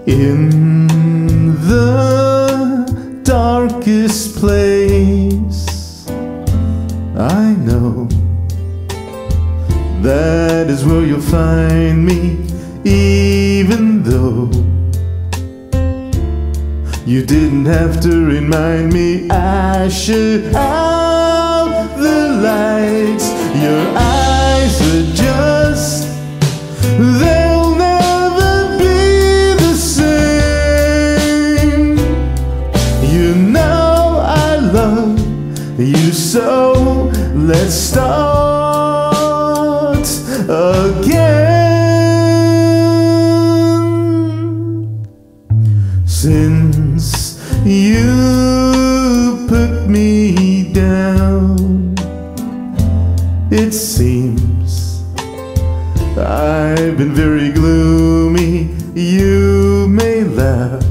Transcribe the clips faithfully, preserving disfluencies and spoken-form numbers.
In the darkest place, I know that is where you'll find me, even though you didn't have to remind me. I should have the lights. Your eyes are just, they'll never be the same. You know I love you so. Let's start again. Since you put me down, it seems I've been very gloomy. You may laugh,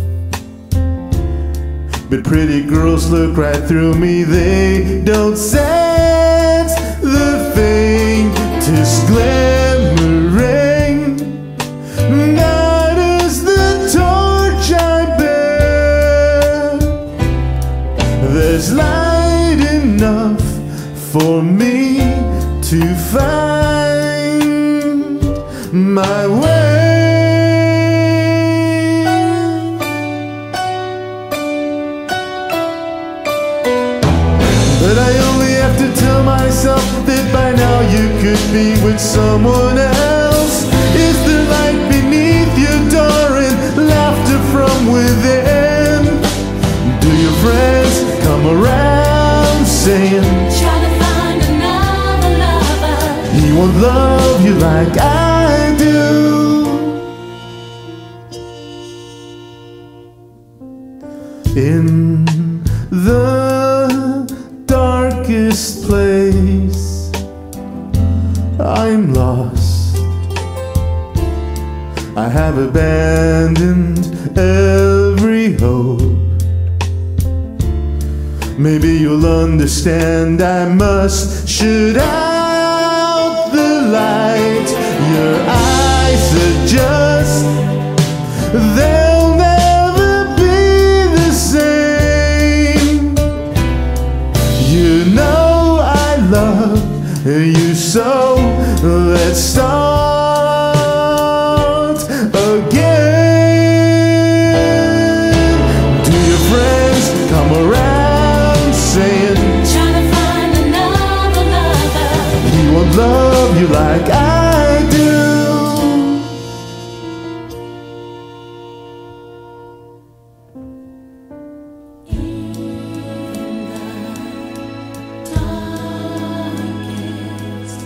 but pretty girls look right through me. They don't sense the faintest glimmering. That is the torch I bear. There's light enough for me to find my way. But I only have to tell myself that by now you could be with someone else. Is there light beneath your door and laughter from within? Do your friends come around saying, try to find another lover? He won't love you like I do. In the darkest place, I'm lost. I have abandoned every hope. Maybe you'll understand. I must shoot out the light. Your eyes are just, they'll never be the same. You know I love you so. Let's start again. Do your friends come around saying, try to find another lover? He won't love you like I do. In the darkest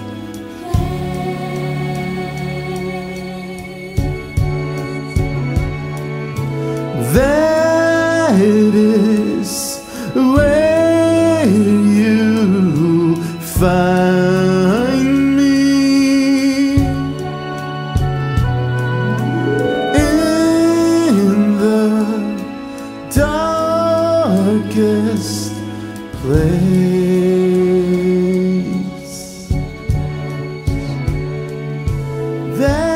place, That is where you find me. In the darkest place. That